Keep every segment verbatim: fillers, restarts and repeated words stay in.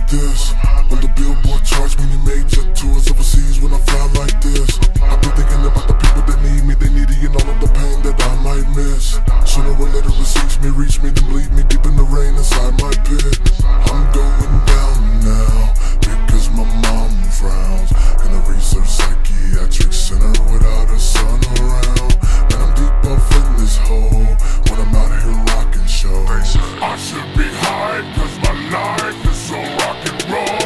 this. On the Billboard charts, many major tours overseas when I fly like this. I've been thinking about the people that need me, they needy, and all of the pain that I might miss. Sooner or later it seeks me, reach me, then bleed me deep in the rain inside my pit. I'm going down now, because my mom frowns in a research psychiatric center without a son around. And I'm deep off in this hole when I'm out here rocking shows. I should be high, cause my life is so rock and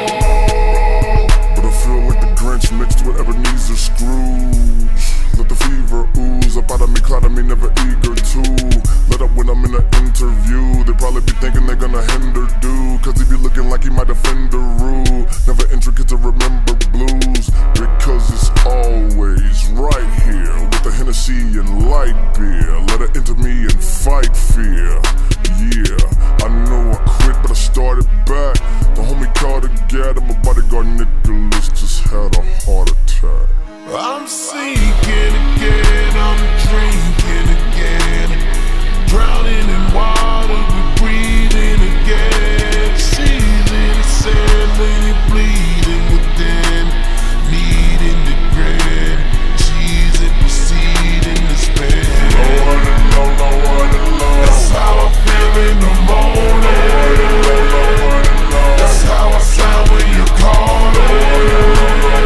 roll. But I feel like the Grinch mixed with Ebenezer Scrooge. Let the fever ooze up out of me, cloud of me, never eager to let up when I'm in an interview. They probably be thinking they're gonna hinder dude, cause he be looking like he might offend the rule. Never intricate to remember blues, because it's always right here with the Hennessy and light beer. Let it enter me and fight fear. Yeah, I know I quit, but I started back. The homie called again, and my bodyguard Nicholas just had a heart attack. I'm sinking again, I'm drinking again, drowning in water, we're breathing again. Seizing the sand, lady bleeding within, needing the grin, cheesing, proceeding to spin. No one to know, no one to know. That's how I feel in the morning. No one to know. That's how I sound when you're calling.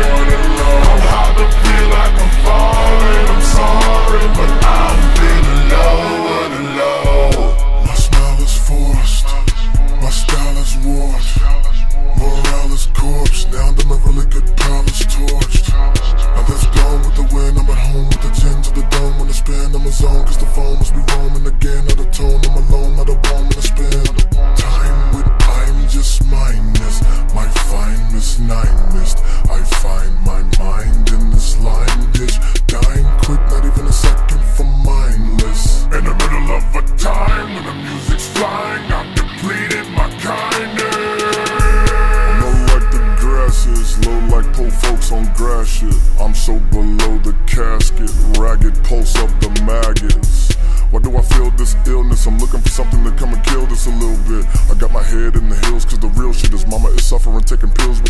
I'm hard to feel like I'm falling. I'm sorry, but I'm feeling lower than low. My smile is forced, my style is warped, morale is corpse. Now that my really good pal is torched. Now that's gone with the wind. I'm at home with the gin to the dome. When I spin, I'm a zone, cause the phone must be roaming again. Out of tone, I'm alone, not a bomb when I spin. Time with I'm just mindless, my fine miss nine missed. I find my mind in this line ditch, dying quick, not even a second for mindless. In the middle of a time when the music's flying, I've depleted my kindness. I'm low like the grass is, low like poor folks on grass shit. I'm so below the casket, ragged pulse of the maggots. Why do I feel this illness? I'm looking for something to come and kill this a little bit. I got my head in the hills, cause the real shit is mama is suffering, taking pills